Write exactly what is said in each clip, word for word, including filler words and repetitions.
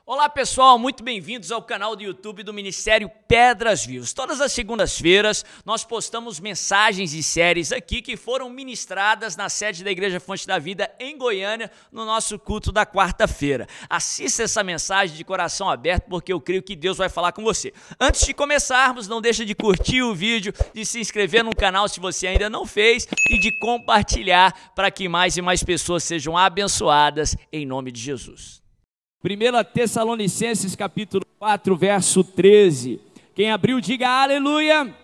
Olá pessoal, muito bem-vindos ao canal do YouTube do Ministério Pedras Vivas. Todas as segundas-feiras nós postamos mensagens e séries aqui que foram ministradas na sede da Igreja Fonte da Vida em Goiânia no nosso culto da quarta-feira. Assista essa mensagem de coração aberto porque eu creio que Deus vai falar com você. Antes de começarmos, não deixa de curtir o vídeo, de se inscrever no canal se você ainda não fez e de compartilhar para que mais e mais pessoas sejam abençoadas em nome de Jesus. primeira Tessalonicenses capítulo quatro, verso treze. Quem abriu, diga aleluia.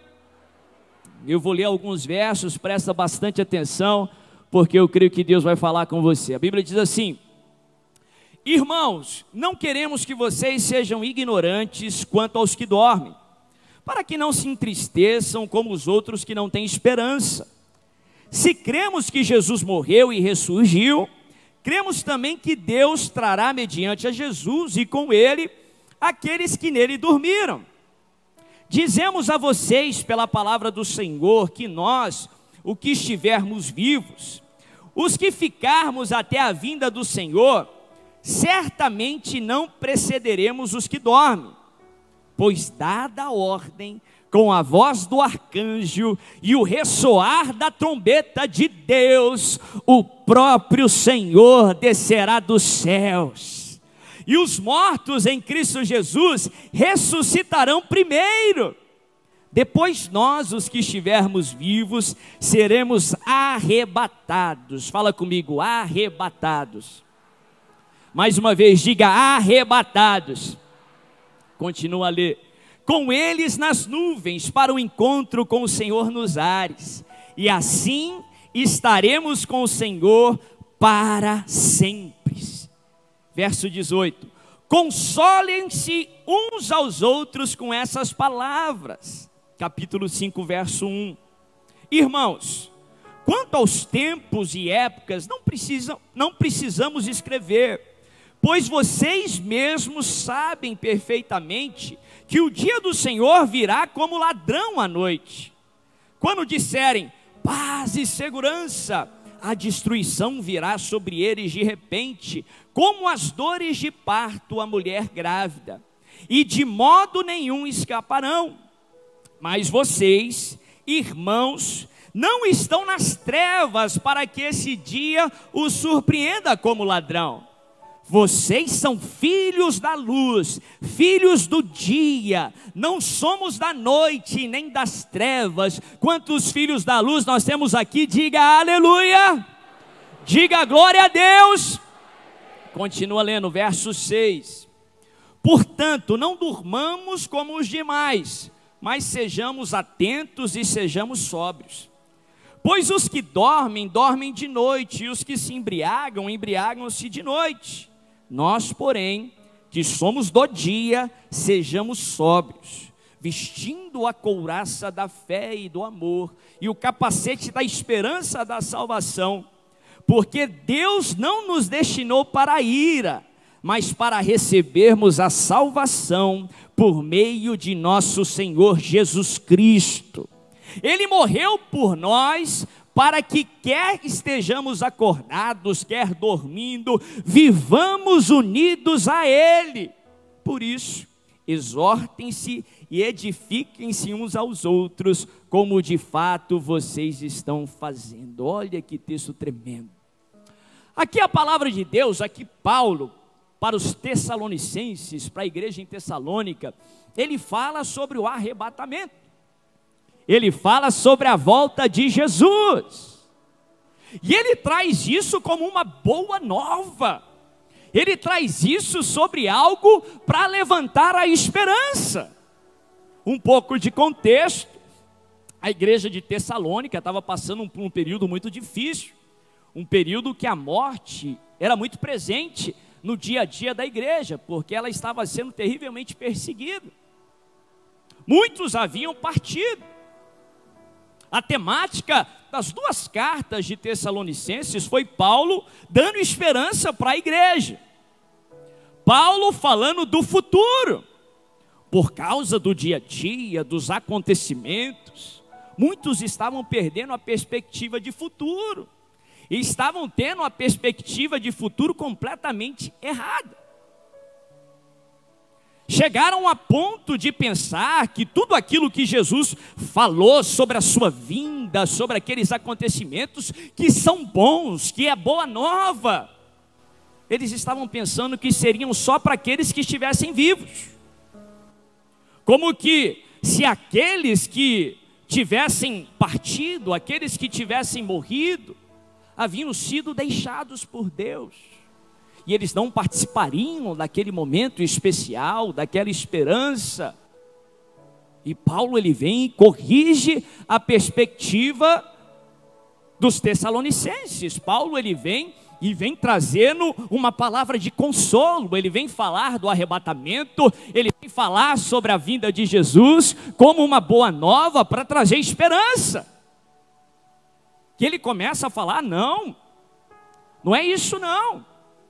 Eu vou ler alguns versos, presta bastante atenção, porque eu creio que Deus vai falar com você. A Bíblia diz assim: irmãos, não queremos que vocês sejam ignorantes quanto aos que dormem, para que não se entristeçam como os outros que não têm esperança. Se cremos que Jesus morreu e ressurgiu, cremos também que Deus trará mediante a Jesus e com ele aqueles que nele dormiram. Dizemos a vocês pela palavra do Senhor que nós, o que estivermos vivos, os que ficarmos até a vinda do Senhor, certamente não precederemos os que dormem, pois dada a ordem, com a voz do arcanjo e o ressoar da trombeta de Deus, o próprio Senhor descerá dos céus, e os mortos em Cristo Jesus ressuscitarão primeiro. Depois nós, os que estivermos vivos, seremos arrebatados. Fala comigo, arrebatados. Mais uma vez, diga arrebatados. Continua a ler. Com eles nas nuvens, para o encontro com o Senhor nos ares, e assim estaremos com o Senhor para sempre. Verso dezoito. Consolem-se uns aos outros com essas palavras. Capítulo cinco, verso um. Irmãos, quanto aos tempos e épocas, não, precisam, não precisamos escrever, pois vocês mesmos sabem perfeitamente que o dia do Senhor virá como ladrão à noite. Quando disserem paz e segurança, a destruição virá sobre eles de repente, como as dores de parto à mulher grávida, e de modo nenhum escaparão. Mas vocês, irmãos, não estão nas trevas para que esse dia os surpreenda como ladrão. Vocês são filhos da luz, filhos do dia, não somos da noite nem das trevas. Quantos filhos da luz nós temos aqui? Diga aleluia, diga glória a Deus. Continua lendo, verso seis. Portanto, não durmamos como os demais, mas sejamos atentos e sejamos sóbrios. Pois os que dormem, dormem de noite, e os que se embriagam, embriagam-se de noite. Nós, porém, que somos do dia, sejamos sóbrios, vestindo a couraça da fé e do amor, e o capacete da esperança da salvação, porque Deus não nos destinou para a ira, mas para recebermos a salvação por meio de nosso Senhor Jesus Cristo. Ele morreu por nós, para que quer estejamos acordados, quer dormindo, vivamos unidos a Ele. Por isso, exortem-se e edifiquem-se uns aos outros, como de fato vocês estão fazendo. Olha que texto tremendo. Aqui a palavra de Deus, aqui Paulo, para os Tessalonicenses, para a igreja em Tessalônica, ele fala sobre o arrebatamento. Ele fala sobre a volta de Jesus, e ele traz isso como uma boa nova, ele traz isso sobre algo para levantar a esperança. Um pouco de contexto: a igreja de Tessalônica estava passando por um período muito difícil, um período que a morte era muito presente no dia a dia da igreja, porque ela estava sendo terrivelmente perseguida, muitos haviam partido. A temática das duas cartas de Tessalonicenses foi Paulo dando esperança para a igreja. Paulo falando do futuro. Por causa do dia a dia, dos acontecimentos, muitos estavam perdendo a perspectiva de futuro. E estavam tendo a perspectiva de futuro completamente errada. chegaram a ponto de pensar que tudo aquilo que Jesus falou sobre a sua vinda, sobre aqueles acontecimentos que são bons, que é boa nova, eles estavam pensando que seriam só para aqueles que estivessem vivos. Como que se aqueles que tivessem partido, aqueles que tivessem morrido, haviam sido deixados por Deus, e eles não participariam daquele momento especial, daquela esperança. E Paulo, ele vem e corrige a perspectiva dos Tessalonicenses. Paulo, ele vem e vem trazendo uma palavra de consolo, ele vem falar do arrebatamento, ele vem falar sobre a vinda de Jesus como uma boa nova para trazer esperança. Que ele começa a falar, não, não é isso não.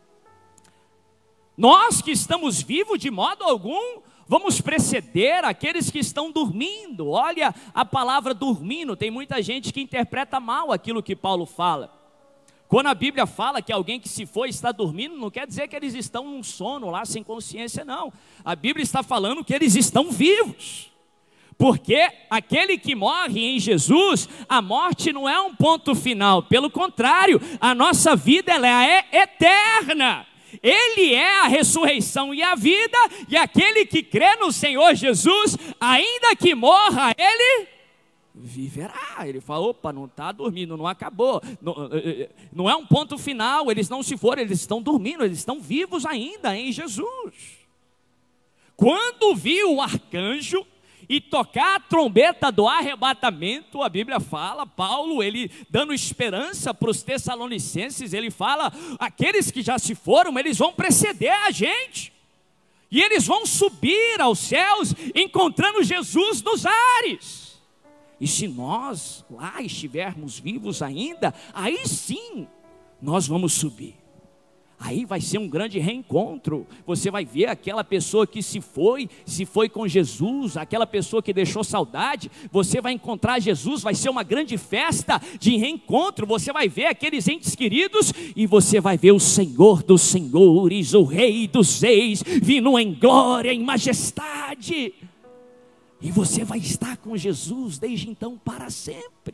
Nós que estamos vivos, de modo algum, vamos preceder aqueles que estão dormindo. Olha a palavra dormindo, tem muita gente que interpreta mal aquilo que Paulo fala. Quando a Bíblia fala que alguém que se foi está dormindo, não quer dizer que eles estão num sono lá, sem consciência, não. A Bíblia está falando que eles estão vivos. Porque aquele que morre em Jesus, a morte não é um ponto final. Pelo contrário, a nossa vida ela é eterna. Ele é a ressurreição e a vida, e aquele que crê no Senhor Jesus, ainda que morra, ele viverá. Ele fala, opa, não está dormindo, não acabou, não, não é um ponto final, eles não se foram, eles estão dormindo, eles estão vivos ainda em Jesus. Quando viu o arcanjo e tocar a trombeta do arrebatamento, a Bíblia fala, Paulo, ele dando esperança para os Tessalonicenses, ele fala, aqueles que já se foram, eles vão preceder a gente, e eles vão subir aos céus, encontrando Jesus nos ares. E se nós lá estivermos vivos ainda, aí sim, nós vamos subir. Aí vai ser um grande reencontro. Você vai ver aquela pessoa que se foi, se foi com Jesus, aquela pessoa que deixou saudade, você vai encontrar Jesus, vai ser uma grande festa de reencontro. Você vai ver aqueles entes queridos e você vai ver o Senhor dos senhores, o Rei dos reis, vindo em glória, em majestade. E você vai estar com Jesus desde então para sempre.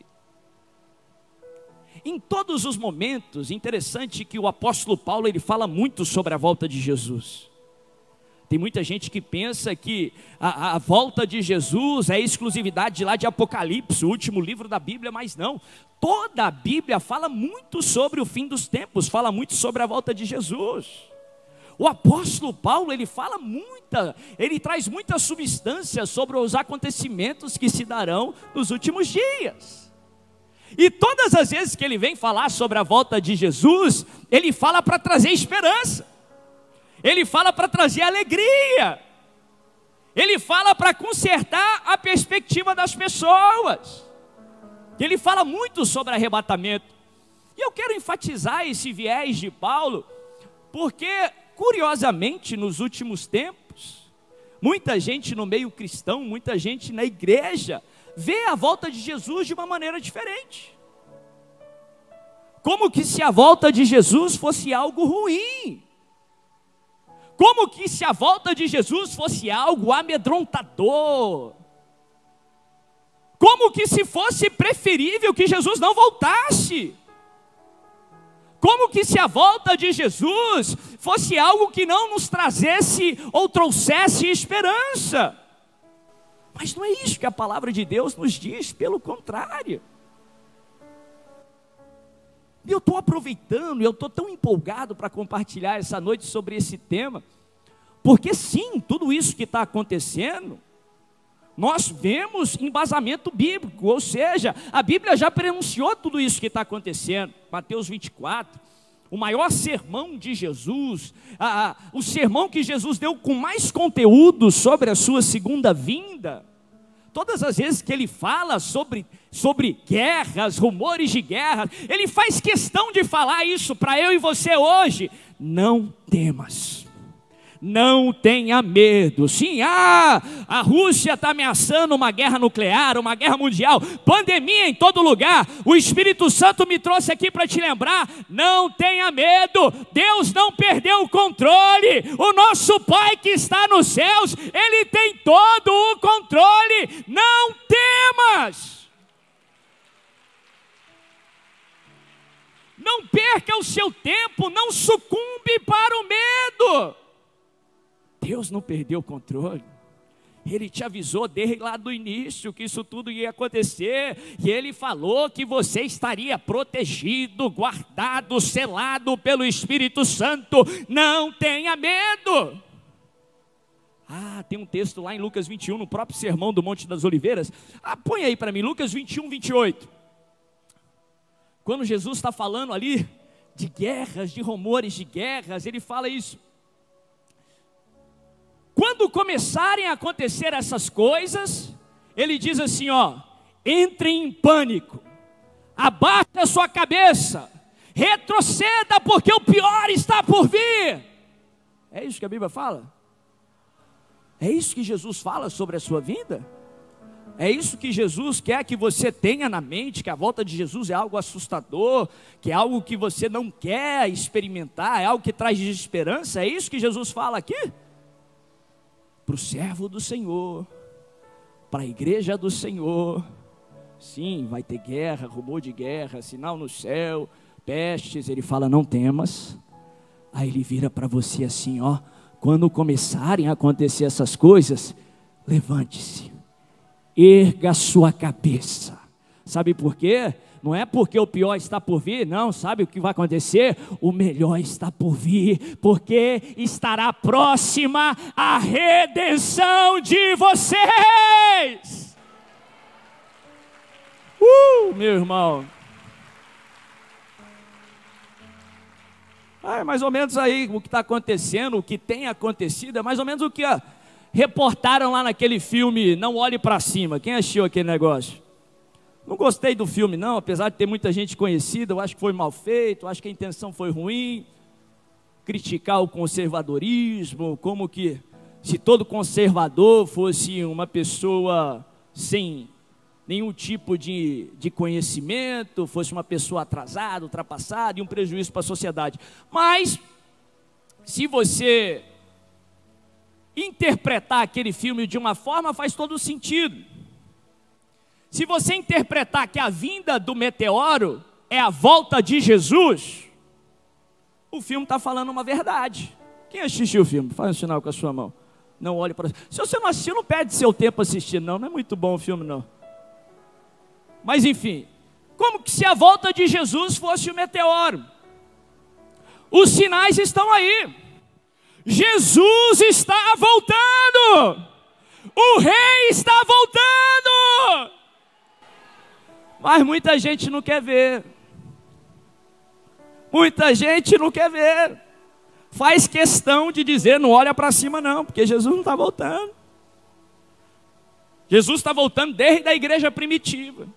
Em todos os momentos, interessante que o apóstolo Paulo, ele fala muito sobre a volta de Jesus. Tem muita gente que pensa que a, a volta de Jesus é exclusividade de lá de Apocalipse, o último livro da Bíblia, mas não. Toda a Bíblia fala muito sobre o fim dos tempos, fala muito sobre a volta de Jesus. O apóstolo Paulo, ele fala muita, ele traz muita substância sobre os acontecimentos que se darão nos últimos dias. E todas as vezes que ele vem falar sobre a volta de Jesus, ele fala para trazer esperança, ele fala para trazer alegria, ele fala para consertar a perspectiva das pessoas, ele fala muito sobre arrebatamento. E eu quero enfatizar esse viés de Paulo, porque curiosamente nos últimos tempos, muita gente no meio cristão, muita gente na igreja, vê a volta de Jesus de uma maneira diferente. Como que se a volta de Jesus fosse algo ruim. Como que se a volta de Jesus fosse algo amedrontador. Como que se fosse preferível que Jesus não voltasse. Como que se a volta de Jesus fosse algo que não nos trazesse ou trouxesse esperança. Mas não é isso que a palavra de Deus nos diz, pelo contrário. E eu estou aproveitando, eu estou tão empolgado para compartilhar essa noite sobre esse tema, porque sim, tudo isso que está acontecendo, nós vemos embasamento bíblico, ou seja, a Bíblia já prenunciou tudo isso que está acontecendo. Mateus vinte e quatro, o maior sermão de Jesus, a, a, o sermão que Jesus deu com mais conteúdo sobre a sua segunda vinda. Todas as vezes que ele fala sobre, sobre guerras, rumores de guerra, ele faz questão de falar isso para eu e você hoje. Não temas, Não tenha medo. Sim, ah, a Rússia está ameaçando uma guerra nuclear, uma guerra mundial, pandemia em todo lugar. O Espírito Santo me trouxe aqui para te lembrar: não tenha medo. Deus não perdeu o controle. O nosso Pai que está nos céus, Ele tem todo o controle. Não temas. Não perca o seu tempo, não sucumbe para o medo. Deus não perdeu o controle. Ele te avisou desde lá do início que isso tudo ia acontecer. E Ele falou que você estaria protegido, guardado, selado pelo Espírito Santo. Não tenha medo. Ah, tem um texto lá em Lucas vinte e um, no próprio Sermão do Monte das Oliveiras. Ah, põe aí para mim, Lucas vinte e um, vinte e oito. Quando Jesus está falando ali de guerras, de rumores de guerras, Ele fala isso. Quando começarem a acontecer essas coisas, Ele diz assim, ó: entrem em pânico, abaixe a sua cabeça, retroceda, porque o pior está por vir. É isso que a Bíblia fala? É isso que Jesus fala sobre a sua vinda? É isso que Jesus quer que você tenha na mente, que a volta de Jesus é algo assustador, que é algo que você não quer experimentar, é algo que traz desesperança? É isso que Jesus fala aqui? Para o servo do Senhor, para a igreja do Senhor. Sim, vai ter guerra, rumor de guerra, sinal no céu, pestes. Ele fala: não temas. Aí Ele vira para você assim, ó: quando começarem a acontecer essas coisas, levante-se, erga a sua cabeça. Sabe por quê? Não é porque o pior está por vir, não. Sabe o que vai acontecer? O melhor está por vir, porque estará próxima a redenção de vocês. Uh, meu irmão. Ah, é mais ou menos aí o que está acontecendo, o que tem acontecido, é mais ou menos o que ó, reportaram lá naquele filme Não Olhe para Cima. Quem assistiu aquele negócio? Não gostei do filme não, apesar de ter muita gente conhecida. Eu acho que foi mal feito, acho que a intenção foi ruim. Criticar o conservadorismo, como que se todo conservador fosse uma pessoa sem nenhum tipo de, de conhecimento, fosse uma pessoa atrasada, ultrapassada e um prejuízo para a sociedade. Mas, se você interpretar aquele filme de uma forma, faz todo sentido. Se você interpretar que a vinda do meteoro é a volta de Jesus, o filme está falando uma verdade. Quem assistiu o filme? Faz um sinal com a sua mão. Não olhe para... Se você não assistiu, não perde seu tempo assistindo, não. Não é muito bom o filme, não. Mas enfim, como que se a volta de Jesus fosse o meteoro? Os sinais estão aí. Jesus está voltando. O rei está voltando. Mas muita gente não quer ver. Muita gente não quer ver. Faz questão de dizer: não olha para cima não, porque Jesus não está voltando. Jesus está voltando desde a igreja primitiva.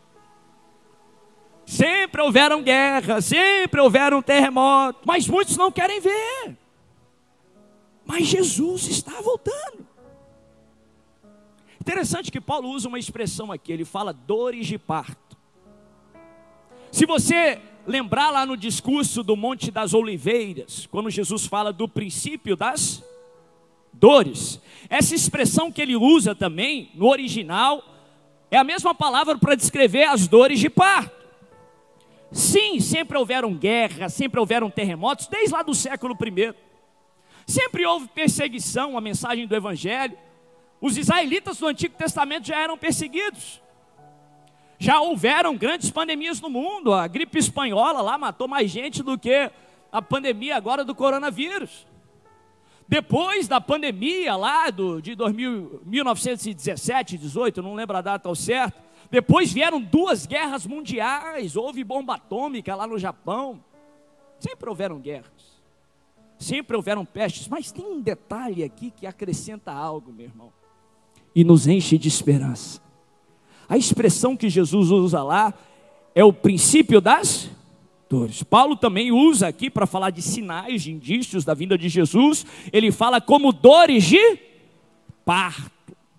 Sempre houveram guerras, sempre houveram terremotos, mas muitos não querem ver. Mas Jesus está voltando. Interessante que Paulo usa uma expressão aqui, ele fala dores de parto. Se você lembrar lá no discurso do Monte das Oliveiras, quando Jesus fala do princípio das dores, essa expressão que ele usa também, no original, é a mesma palavra para descrever as dores de parto. Sim, sempre houveram guerras, sempre houveram terremotos, desde lá do século primeiro. Sempre houve perseguição, a mensagem do Evangelho. Os israelitas do Antigo Testamento já eram perseguidos. Já houveram grandes pandemias no mundo. A gripe espanhola lá matou mais gente do que a pandemia agora do coronavírus. Depois da pandemia lá do, de dois mil, mil novecentos e dezessete, dezoito, não lembro a data ao certo. Depois vieram duas guerras mundiais. Houve bomba atômica lá no Japão. Sempre houveram guerras. Sempre houveram pestes. Mas tem um detalhe aqui que acrescenta algo, meu irmão, e nos enche de esperança. A expressão que Jesus usa lá é o princípio das dores. Paulo também usa aqui para falar de sinais, de indícios da vinda de Jesus, ele fala como dores de parto.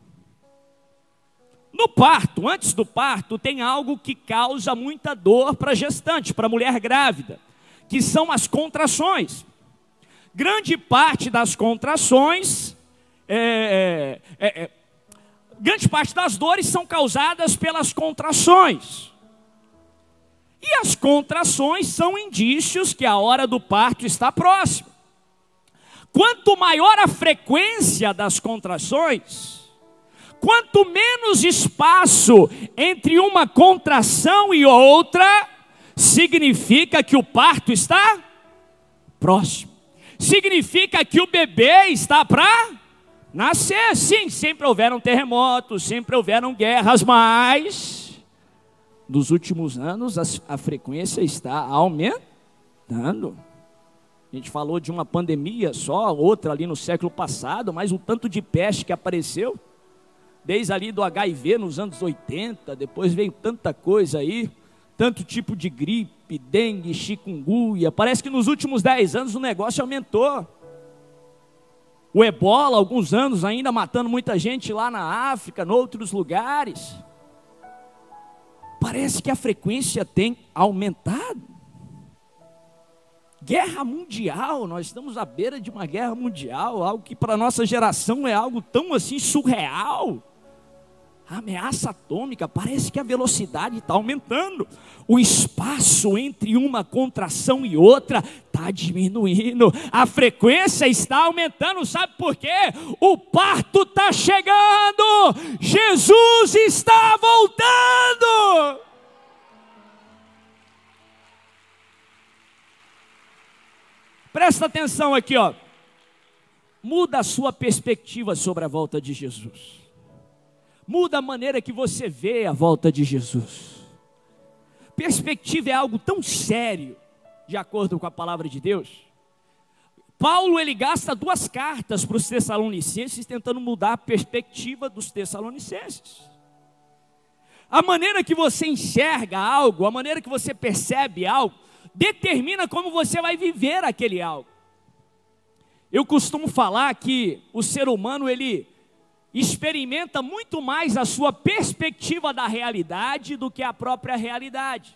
No parto, antes do parto, tem algo que causa muita dor para a gestante, para a mulher grávida, que são as contrações. Grande parte das contrações, é, é, é, grande parte das dores são causadas pelas contrações. E as contrações são indícios que a hora do parto está próxima. Quanto maior a frequência das contrações, quanto menos espaço entre uma contração e outra, significa que o parto está próximo. Significa que o bebê está para nascer. Sim, sempre houveram terremotos, sempre houveram guerras, mas nos últimos anos a, a frequência está aumentando. A gente falou de uma pandemia só, outra ali no século passado, mas o tanto de peste que apareceu, desde ali do agá i vê nos anos oitenta, depois veio tanta coisa aí, tanto tipo de gripe, dengue, chikungunya. Parece que nos últimos dez anos o negócio aumentou. O ebola, alguns anos ainda matando muita gente lá na África, em outros lugares. Parece que a frequência tem aumentado. Guerra mundial, nós estamos à beira de uma guerra mundial, algo que para a nossa geração é algo tão assim surreal. A ameaça atômica, parece que a velocidade está aumentando. O espaço entre uma contração e outra está diminuindo. A frequência está aumentando, sabe por quê? O parto está chegando. Jesus está voltando. Presta atenção aqui, ó. Muda a sua perspectiva sobre a volta de Jesus. Muda a maneira que você vê a volta de Jesus. Perspectiva é algo tão sério, de acordo com a palavra de Deus. Paulo, ele gasta duas cartas para os Tessalonicenses, tentando mudar a perspectiva dos Tessalonicenses. A maneira que você enxerga algo, a maneira que você percebe algo, determina como você vai viver aquele algo. Eu costumo falar que o ser humano, ele experimenta muito mais a sua perspectiva da realidade do que a própria realidade.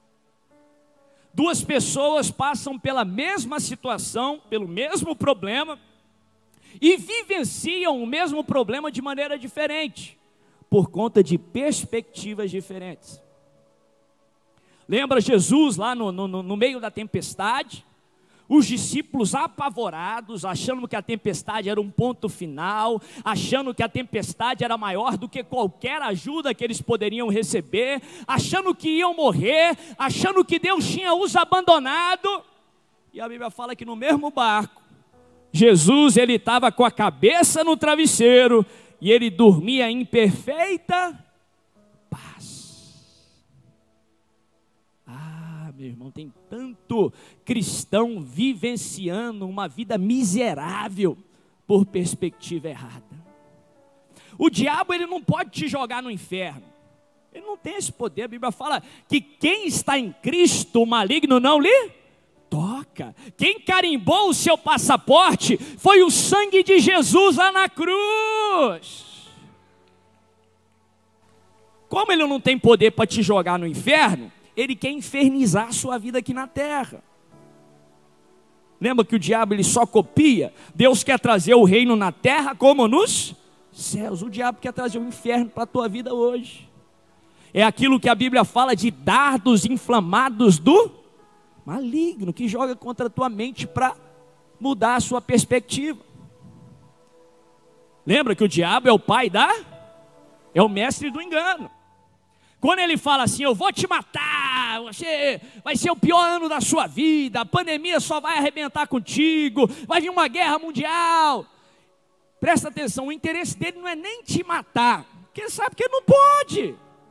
Duas pessoas passam pela mesma situação, pelo mesmo problema, e vivenciam o mesmo problema de maneira diferente, por conta de perspectivas diferentes. Lembra Jesus lá no, no, no meio da tempestade? Os discípulos apavorados, achando que a tempestade era um ponto final, achando que a tempestade era maior do que qualquer ajuda que eles poderiam receber, achando que iam morrer, achando que Deus tinha os abandonado. E a Bíblia fala que no mesmo barco, Jesus, ele estava com a cabeça no travesseiro e ele dormia em perfeita paz. Meu irmão, tem tanto cristão vivenciando uma vida miserável por perspectiva errada. O diabo, ele não pode te jogar no inferno. Ele não tem esse poder. A Bíblia fala que quem está em Cristo, o maligno não lhe toca. Quem carimbou o seu passaporte foi o sangue de Jesus lá na cruz. Como ele não tem poder para te jogar no inferno, ele quer infernizar a sua vida aqui na terra. Lembra que o diabo, ele só copia? Deus quer trazer o reino na terra como nos céus. O diabo quer trazer o inferno para a tua vida hoje. É aquilo que a Bíblia fala de dardos inflamados do maligno, que joga contra a tua mente para mudar a sua perspectiva. Lembra que o diabo é o pai da... é o mestre do engano. Quando ele fala assim, eu vou te matar, você vai ser o pior ano da sua vida, a pandemia só vai arrebentar contigo, vai vir uma guerra mundial. Presta atenção, o interesse dele não é nem te matar, porque ele sabe que ele não pode.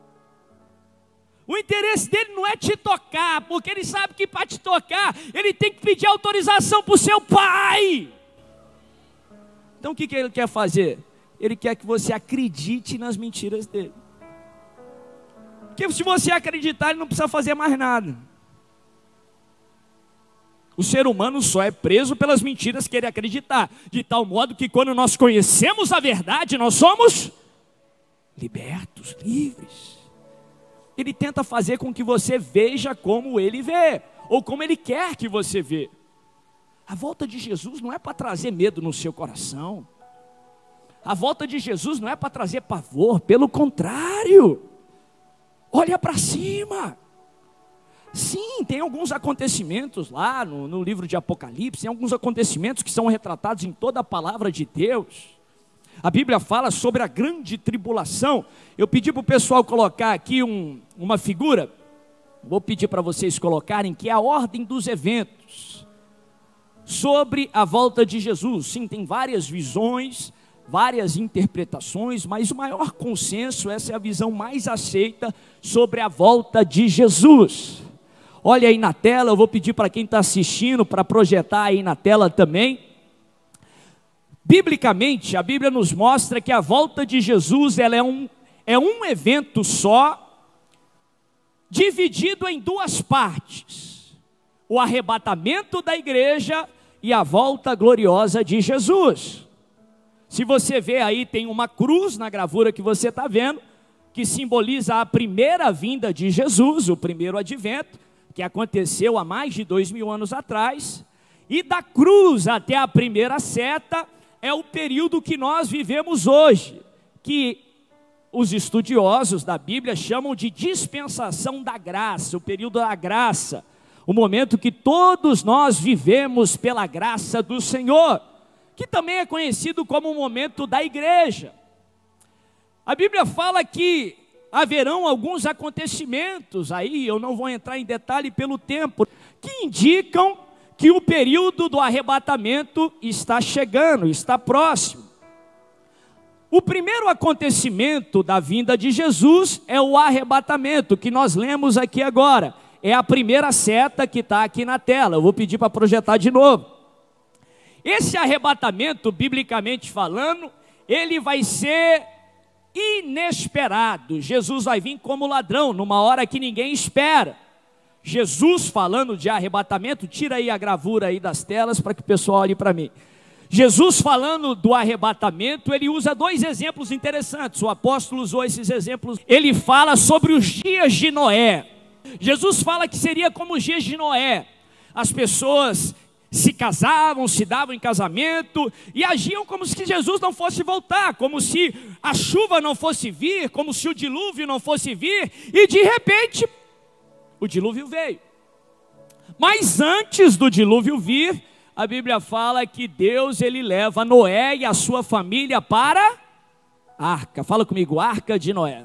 O interesse dele não é te tocar, porque ele sabe que para te tocar, ele tem que pedir autorização para o seu pai. Então o que, que ele quer fazer? Ele quer que você acredite nas mentiras dele. Porque se você acreditar, ele não precisa fazer mais nada. O ser humano só é preso pelas mentiras que ele acreditar, de tal modo que quando nós conhecemos a verdade, nós somos libertos, livres. Ele tenta fazer com que você veja como ele vê, ou como ele quer que você vê. A volta de Jesus não é para trazer medo no seu coração. A volta de Jesus não é para trazer pavor, pelo contrário. Olha para cima. Sim, tem alguns acontecimentos lá no, no livro de Apocalipse, tem alguns acontecimentos que são retratados em toda a palavra de Deus. A Bíblia fala sobre a grande tribulação. Eu pedi para o pessoal colocar aqui um, uma figura, vou pedir para vocês colocarem, que é a ordem dos eventos sobre a volta de Jesus. Sim, tem várias visões, várias interpretações, mas o maior consenso, essa é a visão mais aceita sobre a volta de Jesus. Olha aí na tela, eu vou pedir para quem está assistindo, para projetar aí na tela também. Biblicamente, a Bíblia nos mostra que a volta de Jesus, ela é um, é um evento só, dividido em duas partes. O arrebatamento da igreja e a volta gloriosa de Jesus. Se você vê aí, tem uma cruz na gravura que você está vendo, que simboliza a primeira vinda de Jesus, o primeiro advento, que aconteceu há mais de dois mil anos atrás, e da cruz até a primeira seta, é o período que nós vivemos hoje, que os estudiosos da Bíblia chamam de dispensação da graça, o período da graça, o momento que todos nós vivemos pela graça do Senhor, que também é conhecido como o momento da igreja. A Bíblia fala que haverão alguns acontecimentos, aí eu não vou entrar em detalhe pelo tempo, que indicam que o período do arrebatamento está chegando, está próximo. O primeiro acontecimento da vinda de Jesus é o arrebatamento, que nós lemos aqui agora. É a primeira seta que está aqui na tela, eu vou pedir para projetar de novo. Esse arrebatamento, biblicamente falando, ele vai ser inesperado. Jesus vai vir como ladrão, numa hora que ninguém espera. Jesus falando de arrebatamento, tira aí a gravura aí das telas para que o pessoal olhe para mim. Jesus falando do arrebatamento, ele usa dois exemplos interessantes. O apóstolo usou esses exemplos. Ele fala sobre os dias de Noé. Jesus fala que seria como os dias de Noé. As pessoas se casavam, se davam em casamento e agiam como se Jesus não fosse voltar, como se a chuva não fosse vir, como se o dilúvio não fosse vir, e de repente o dilúvio veio. Mas antes do dilúvio vir, a Bíblia fala que Deus, ele leva Noé e a sua família para a arca. Fala comigo, arca de Noé.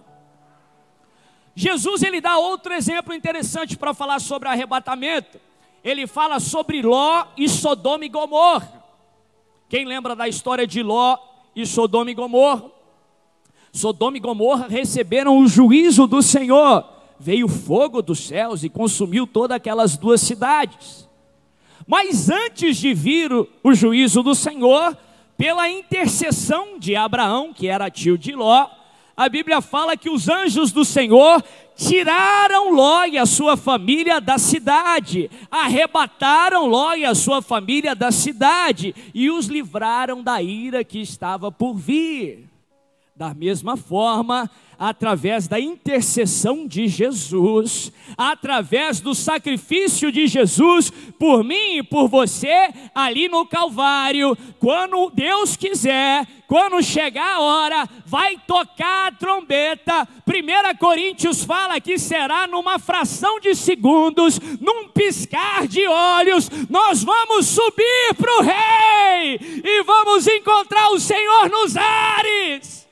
Jesus, ele dá outro exemplo interessante para falar sobre arrebatamento. Ele fala sobre Ló e Sodoma e Gomorra. Quem lembra da história de Ló e Sodoma e Gomorra? Sodoma e Gomorra receberam o juízo do Senhor. Veio fogo dos céus e consumiu todas aquelas duas cidades. Mas antes de vir o, o juízo do Senhor, pela intercessão de Abraão, que era tio de Ló, a Bíblia fala que os anjos do Senhor tiraram Ló e a sua família da cidade, arrebataram Ló e a sua família da cidade e os livraram da ira que estava por vir. Da mesma forma, através da intercessão de Jesus, através do sacrifício de Jesus por mim e por você, ali no Calvário, quando Deus quiser, quando chegar a hora, vai tocar a trombeta. primeira Coríntios fala que será numa fração de segundos, num piscar de olhos, nós vamos subir para o Rei e vamos encontrar o Senhor nos ares.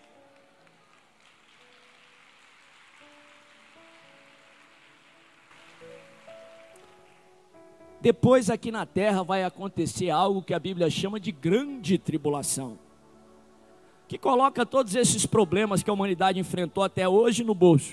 Depois aqui na terra vai acontecer algo que a Bíblia chama de grande tribulação, que coloca todos esses problemas que a humanidade enfrentou até hoje no bolso.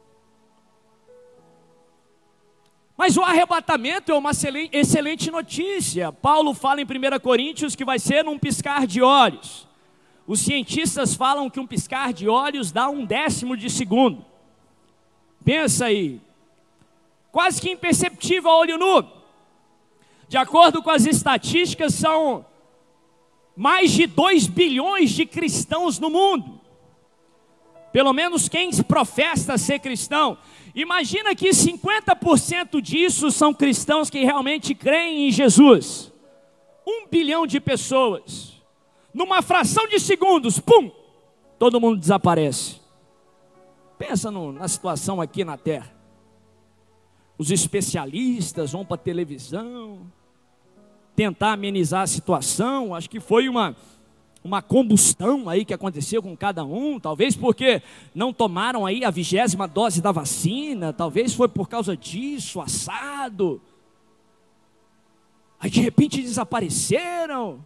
Mas o arrebatamento é uma excelente notícia. Paulo fala em primeira Coríntios que vai ser num piscar de olhos. Os cientistas falam que um piscar de olhos dá um décimo de segundo. Pensa aí, quase que imperceptível a olho nu. De acordo com as estatísticas, são mais de dois bilhões de cristãos no mundo. Pelo menos quem professa ser cristão. Imagina que cinquenta por cento disso são cristãos que realmente creem em Jesus. Um bilhão de pessoas. Numa fração de segundos, pum, todo mundo desaparece. Pensa no, na situação aqui na Terra. Os especialistas vão para a televisão tentar amenizar a situação. Acho que foi uma, uma combustão aí que aconteceu com cada um. Talvez porque não tomaram aí a vigésima dose da vacina. Talvez foi por causa disso, assado. Aí de repente desapareceram.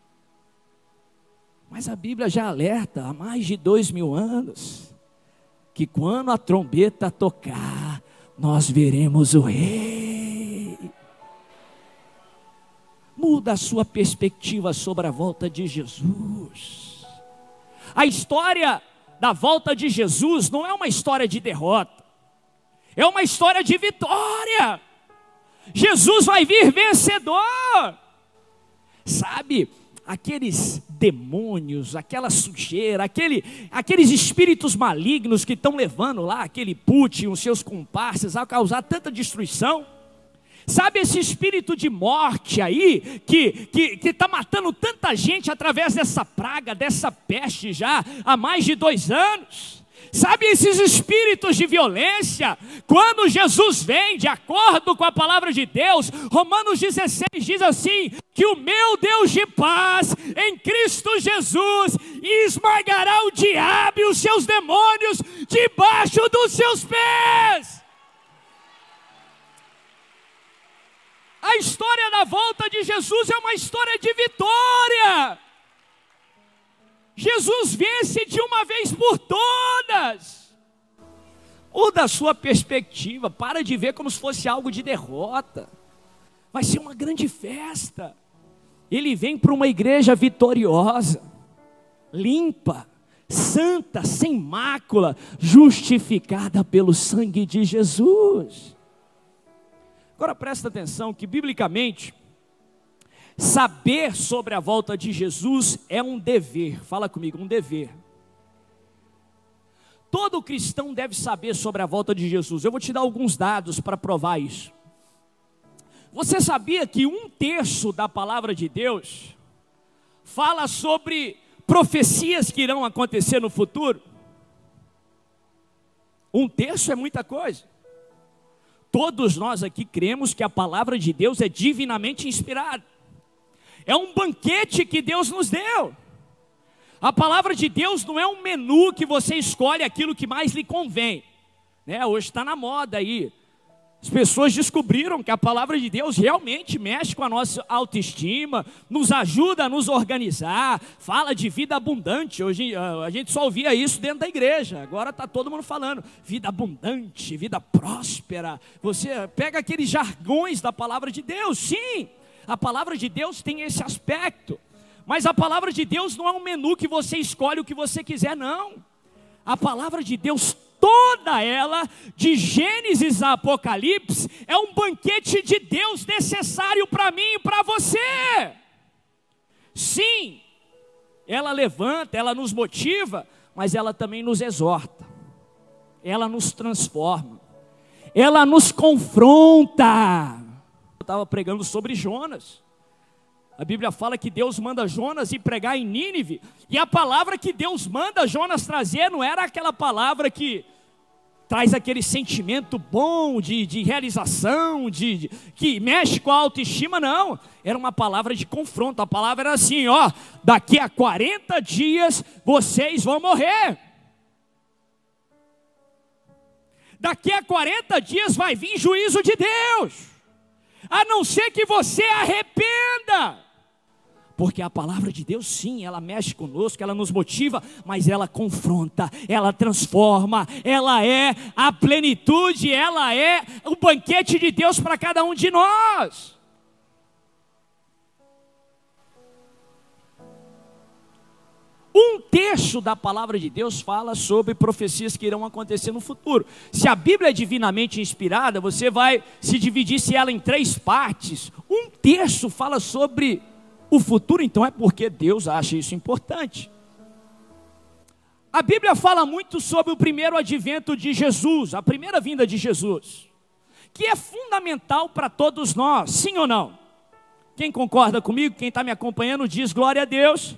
Mas a Bíblia já alerta há mais de dois mil anos que quando a trombeta tocar, nós veremos o Rei. Muda a sua perspectiva sobre a volta de Jesus. A história da volta de Jesus não é uma história de derrota, é uma história de vitória. Jesus vai vir vencedor. Sabe, aqueles demônios, aquela sujeira, aquele, aqueles espíritos malignos que estão levando lá aquele Putin e os seus comparsas a causar tanta destruição. Sabe esse espírito de morte aí, que que que está matando tanta gente através dessa praga, dessa peste já há mais de dois anos? Sabe esses espíritos de violência? Quando Jesus vem, de acordo com a palavra de Deus, Romanos dezesseis diz assim, que o meu Deus de paz, em Cristo Jesus, esmagará o diabo e os seus demônios debaixo dos seus pés. A história da volta de Jesus é uma história de vitória. Jesus vence de uma vez por todas. Muda a sua perspectiva, para de ver como se fosse algo de derrota. Vai ser uma grande festa. Ele vem para uma igreja vitoriosa, limpa, santa, sem mácula, justificada pelo sangue de Jesus. Agora presta atenção que biblicamente, saber sobre a volta de Jesus é um dever. Fala comigo, um dever. Todo cristão deve saber sobre a volta de Jesus. Eu vou te dar alguns dados para provar isso. Você sabia que um terço da palavra de Deus fala sobre profecias que irão acontecer no futuro? Um terço é muita coisa. Todos nós aqui cremos que a palavra de Deus é divinamente inspirada. É um banquete que Deus nos deu. A palavra de Deus não é um menu que você escolhe aquilo que mais lhe convém, né? Hoje está na moda aí. As pessoas descobriram que a palavra de Deus realmente mexe com a nossa autoestima, nos ajuda a nos organizar, fala de vida abundante. Hoje a gente só ouvia isso dentro da igreja, agora está todo mundo falando vida abundante, vida próspera. Você pega aqueles jargões da palavra de Deus, sim, a palavra de Deus tem esse aspecto, mas a palavra de Deus não é um menu que você escolhe o que você quiser, não. A palavra de Deus, toda ela, de Gênesis a Apocalipse, é um banquete de Deus necessário para mim e para você. Sim, ela levanta, ela nos motiva, mas ela também nos exorta, ela nos transforma, ela nos confronta. Eu estava pregando sobre Jonas. A Bíblia fala que Deus manda Jonas ir pregar em Nínive, e a palavra que Deus manda Jonas trazer não era aquela palavra que traz aquele sentimento bom de, de realização, de, de, que mexe com a autoestima, não. Era uma palavra de confronto. A palavra era assim, ó, daqui a quarenta dias vocês vão morrer. Daqui a quarenta dias vai vir juízo de Deus, a não ser que você arrependa. Porque a palavra de Deus, sim, ela mexe conosco, ela nos motiva, mas ela confronta, ela transforma, ela é a plenitude, ela é o banquete de Deus para cada um de nós. Um terço terço da palavra de Deus fala sobre profecias que irão acontecer no futuro. Se a Bíblia é divinamente inspirada, você vai se dividisse ela em três partes. Um terço fala sobre o futuro, então é porque Deus acha isso importante. A Bíblia fala muito sobre o primeiro advento de Jesus, a primeira vinda de Jesus, que é fundamental para todos nós, sim ou não? Quem concorda comigo, quem está me acompanhando, diz glória a Deus.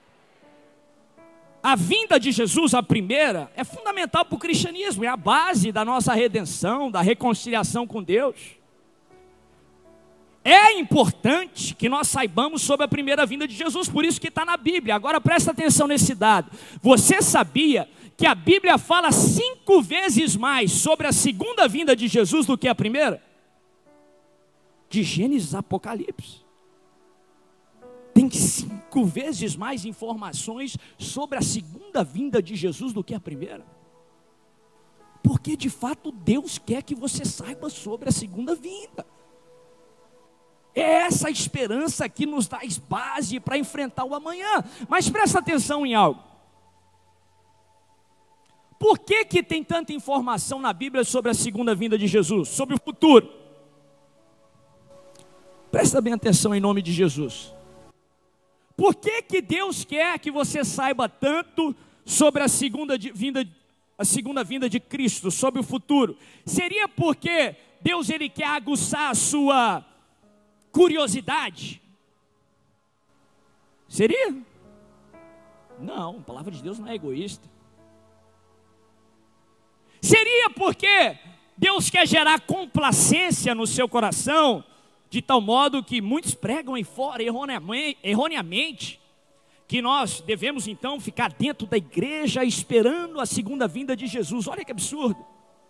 A vinda de Jesus, a primeira, é fundamental para o cristianismo, é a base da nossa redenção, da reconciliação com Deus. É importante que nós saibamos sobre a primeira vinda de Jesus, por isso que está na Bíblia. Agora presta atenção nesse dado. Você sabia que a Bíblia fala cinco vezes mais sobre a segunda vinda de Jesus do que a primeira? De Gênesis a Apocalipse. Tem cinco vezes mais informações sobre a segunda vinda de Jesus do que a primeira. Porque de fato Deus quer que você saiba sobre a segunda vinda. É essa esperança que nos dá base para enfrentar o amanhã. Mas presta atenção em algo. Por que que tem tanta informação na Bíblia sobre a segunda vinda de Jesus? Sobre o futuro? Presta bem atenção em nome de Jesus. Por que que Deus quer que você saiba tanto sobre a segunda vinda, a segunda vinda de Cristo, sobre o futuro? Seria porque Deus ele quer aguçar a sua curiosidade? Seria? Não, a palavra de Deus não é egoísta. Seria porque Deus quer gerar complacência no seu coração, de tal modo que muitos pregam aí fora erroneamente que nós devemos então ficar dentro da igreja esperando a segunda vinda de Jesus. Olha que absurdo.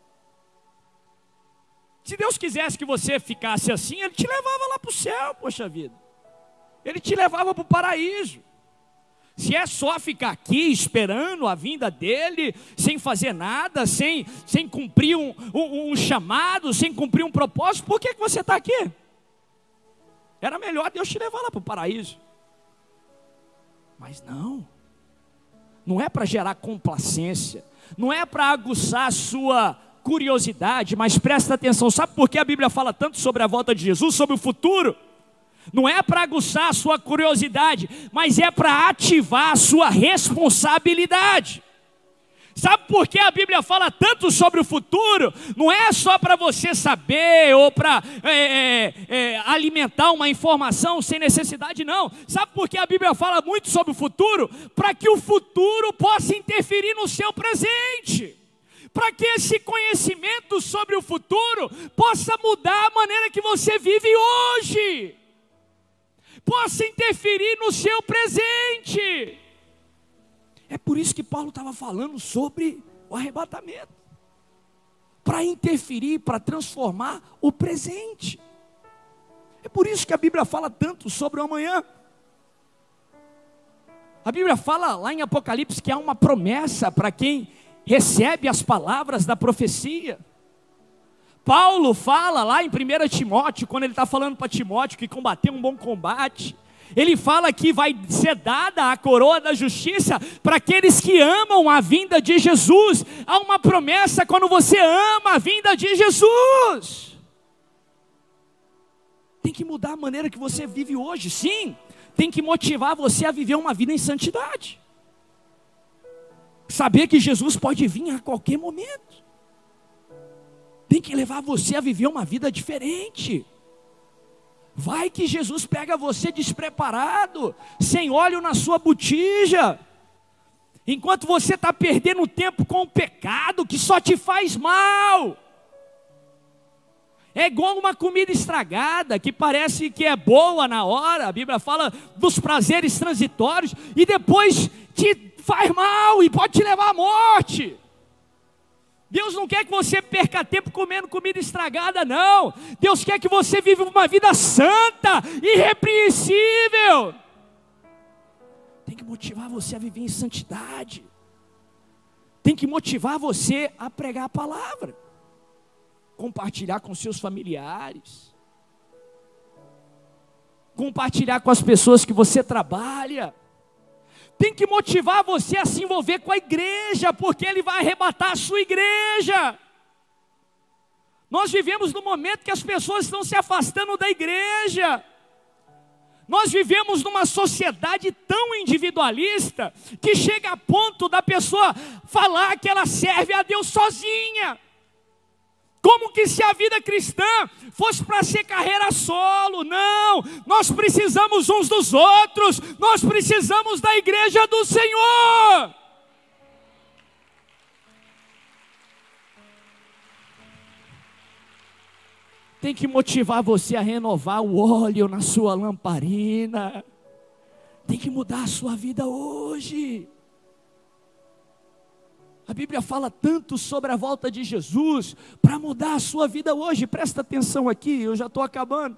Se Deus quisesse que você ficasse assim, Ele te levava lá para o céu, poxa vida. Ele te levava para o paraíso. Se é só ficar aqui esperando a vinda dEle, sem fazer nada, sem, sem cumprir um, um, um chamado, sem cumprir um propósito, por que que você está aqui? Era melhor Deus te levar lá para o paraíso. Mas não. Não é para gerar complacência. Não é para aguçar a sua curiosidade. Mas presta atenção. Sabe por que a Bíblia fala tanto sobre a volta de Jesus? Sobre o futuro? Não é para aguçar a sua curiosidade. Mas é para ativar a sua responsabilidade. Sabe por que a Bíblia fala tanto sobre o futuro? Não é só para você saber ou para é, é, é, alimentar uma informação sem necessidade, não. Sabe por que a Bíblia fala muito sobre o futuro? Para que o futuro possa interferir no seu presente. Para que esse conhecimento sobre o futuro possa mudar a maneira que você vive hoje. Possa interferir no seu presente. É por isso que Paulo estava falando sobre o arrebatamento. Para interferir, para transformar o presente. É por isso que a Bíblia fala tanto sobre o amanhã. A Bíblia fala lá em Apocalipse que há uma promessa para quem recebe as palavras da profecia. Paulo fala lá em primeiro Timóteo, quando ele está falando para Timóteo que combateu um bom combate. Ele fala que vai ser dada a coroa da justiça para aqueles que amam a vinda de Jesus. Há uma promessa quando você ama a vinda de Jesus. Tem que mudar a maneira que você vive hoje, sim. Tem que motivar você a viver uma vida em santidade. Saber que Jesus pode vir a qualquer momento. Tem que levar você a viver uma vida diferente. Vai que Jesus pega você despreparado, sem óleo na sua botija, enquanto você está perdendo tempo com o pecado que só te faz mal. É igual uma comida estragada, que parece que é boa na hora, a Bíblia fala dos prazeres transitórios, e depois te faz mal e pode te levar à morte. Deus não quer que você perca tempo comendo comida estragada, não. Deus quer que você viva uma vida santa, irrepreensível. Tem que motivar você a viver em santidade. Tem que motivar você a pregar a palavra. Compartilhar com seus familiares. Compartilhar com as pessoas que você trabalha. tem que motivar você a se envolver com a igreja, porque ele vai arrebatar a sua igreja. Nós vivemos num momento que as pessoas estão se afastando da igreja. Nós vivemos numa sociedade tão individualista, que chega a ponto da pessoa falar que ela serve a Deus sozinha. Como que se a vida cristã fosse para ser carreira solo. Não, nós precisamos uns dos outros, nós precisamos da igreja do Senhor. Tem que motivar você a renovar o óleo na sua lamparina. Tem que mudar a sua vida hoje. A Bíblia fala tanto sobre a volta de Jesus para mudar a sua vida hoje. Presta atenção aqui, eu já estou acabando.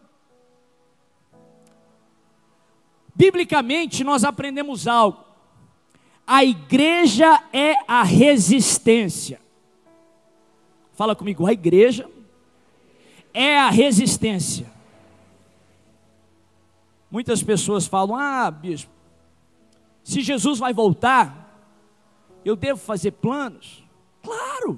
Biblicamente nós aprendemos algo. A igreja é a resistência. Fala comigo, a igreja é a resistência. Muitas pessoas falam, ah, bispo, se Jesus vai voltar, eu devo fazer planos? Claro!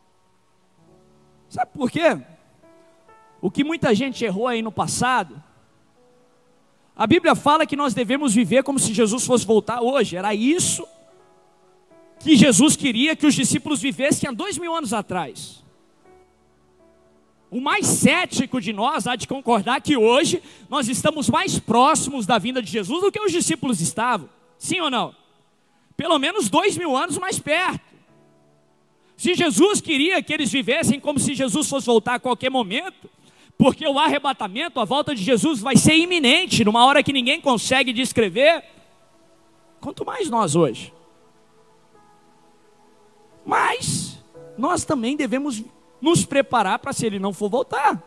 Sabe por quê? O que muita gente errou aí no passado, a Bíblia fala que nós devemos viver como se Jesus fosse voltar hoje. Era isso que Jesus queria que os discípulos vivessem há dois mil anos atrás. O mais cético de nós há de concordar que hoje nós estamos mais próximos da vinda de Jesus do que os discípulos estavam. Sim ou não? Pelo menos dois mil anos mais perto. Se Jesus queria que eles vivessem como se Jesus fosse voltar a qualquer momento, porque o arrebatamento, a volta de Jesus vai ser iminente, numa hora que ninguém consegue descrever, quanto mais nós hoje. Mas nós também devemos nos preparar para se ele não for voltar.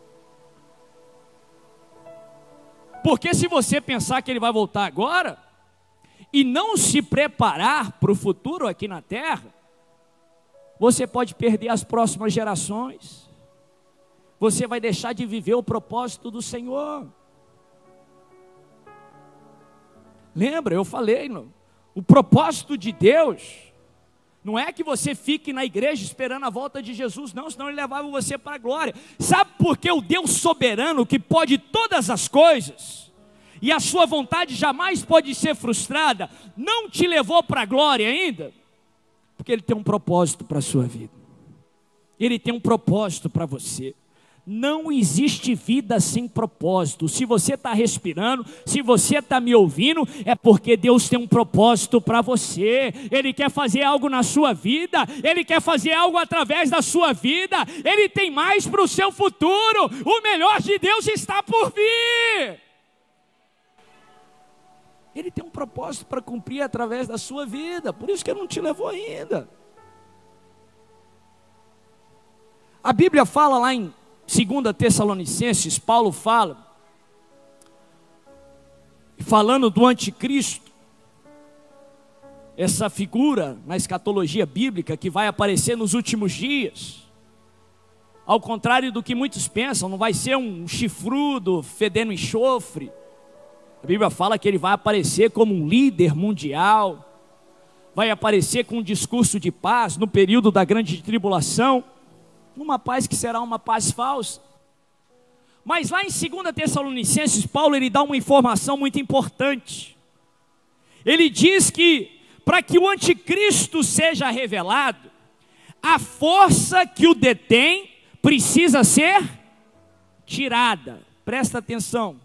Porque se você pensar que ele vai voltar agora e não se preparar para o futuro aqui na terra, você pode perder as próximas gerações. Você vai deixar de viver o propósito do Senhor. Lembra, eu falei, não? O propósito de Deus não é que você fique na igreja esperando a volta de Jesus, não, senão ele levava você para a glória. Sabe por que o Deus soberano, que pode todas as coisas, e a sua vontade jamais pode ser frustrada, não te levou para a glória ainda? Porque ele tem um propósito para a sua vida. Ele tem um propósito para você. Não existe vida sem propósito. Se você está respirando, se você está me ouvindo, é porque Deus tem um propósito para você. Ele quer fazer algo na sua vida, Ele quer fazer algo através da sua vida, Ele tem mais para o seu futuro. O melhor de Deus está por vir. Ele tem um propósito para cumprir através da sua vida, por isso que Ele não te levou ainda. A Bíblia fala lá em Segunda Tessalonicenses, Paulo fala, falando do anticristo, essa figura na escatologia bíblica que vai aparecer nos últimos dias. Ao contrário do que muitos pensam, não vai ser um chifrudo fedendo enxofre. A Bíblia fala que ele vai aparecer como um líder mundial, vai aparecer com um discurso de paz no período da grande tribulação, uma paz que será uma paz falsa. Mas lá em Segunda Tessalonicenses, Paulo ele dá uma informação muito importante. Ele diz que para que o anticristo seja revelado, a força que o detém precisa ser tirada. Presta atenção.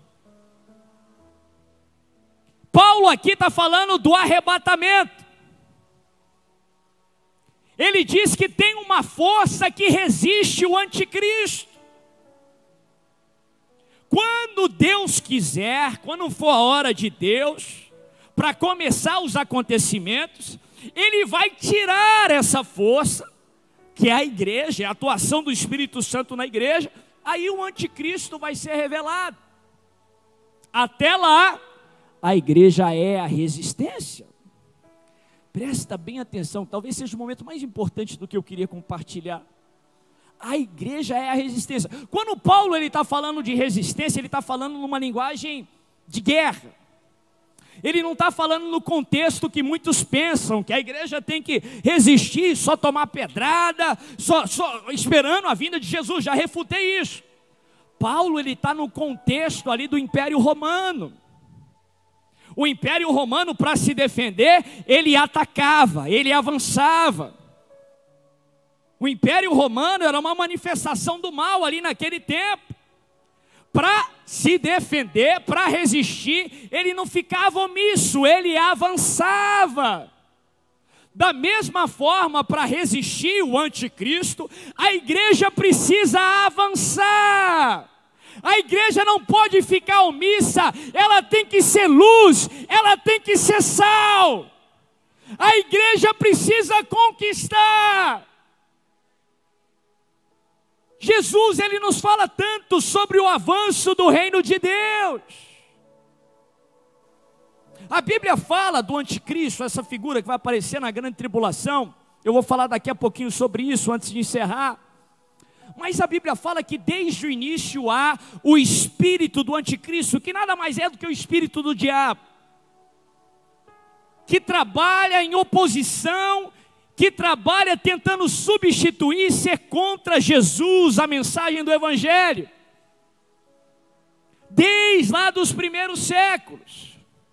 Paulo aqui está falando do arrebatamento. Ele diz que tem uma força que resiste o anticristo. Quando Deus quiser, quando for a hora de Deus, para começar os acontecimentos, Ele vai tirar essa força, que é a igreja, é a atuação do Espírito Santo na igreja, aí o anticristo vai ser revelado. Até lá, a igreja é a resistência. Presta bem atenção, talvez seja o momento mais importante do que eu queria compartilhar. A igreja é a resistência. Quando Paulo está falando de resistência, ele está falando numa linguagem de guerra. Ele não está falando no contexto que muitos pensam, que a igreja tem que resistir, só tomar pedrada, só, só esperando a vinda de Jesus. Já refutei isso. Paulo ele está no contexto ali do Império Romano. O Império Romano, para se defender, ele atacava, ele avançava. O Império Romano era uma manifestação do mal ali naquele tempo. Para se defender, para resistir, ele não ficava omisso, ele avançava. Da mesma forma, para resistir o anticristo, a igreja precisa avançar. A igreja não pode ficar omissa, ela tem que ser luz, ela tem que ser sal. A igreja precisa conquistar. Jesus, ele nos fala tanto sobre o avanço do reino de Deus. A Bíblia fala do anticristo, essa figura que vai aparecer na grande tribulação. Eu vou falar daqui a pouquinho sobre isso antes de encerrar. Mas a Bíblia fala que desde o início há o espírito do anticristo, que nada mais é do que o espírito do diabo, que trabalha em oposição, que trabalha tentando substituir, ser contra Jesus, a mensagem do Evangelho, desde lá dos primeiros séculos.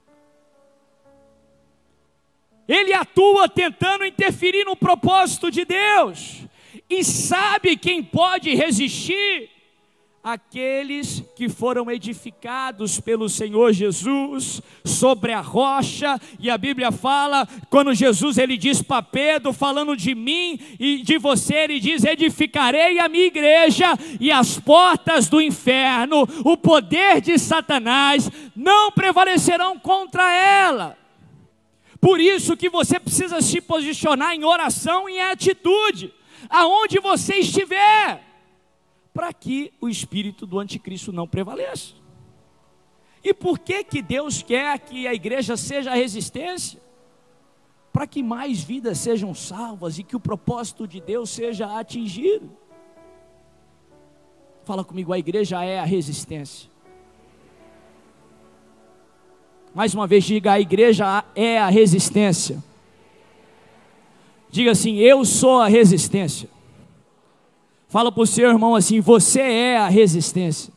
Ele atua tentando interferir no propósito de Deus, e sabe quem pode resistir? Aqueles que foram edificados pelo Senhor Jesus sobre a rocha. E a Bíblia fala, quando Jesus ele diz para Pedro, falando de mim e de você, ele diz: edificarei a minha igreja, e as portas do inferno, o poder de Satanás, não prevalecerão contra ela. Por isso que você precisa se posicionar em oração e em atitude, aonde você estiver, para que o espírito do anticristo não prevaleça. E por que que Deus quer que a igreja seja a resistência? Para que mais vidas sejam salvas e que o propósito de Deus seja atingido. Fala comigo, a igreja é a resistência. Mais uma vez, diga: a igreja é a resistência. Diga assim: eu sou a resistência. Fala para o seu irmão assim: você é a resistência.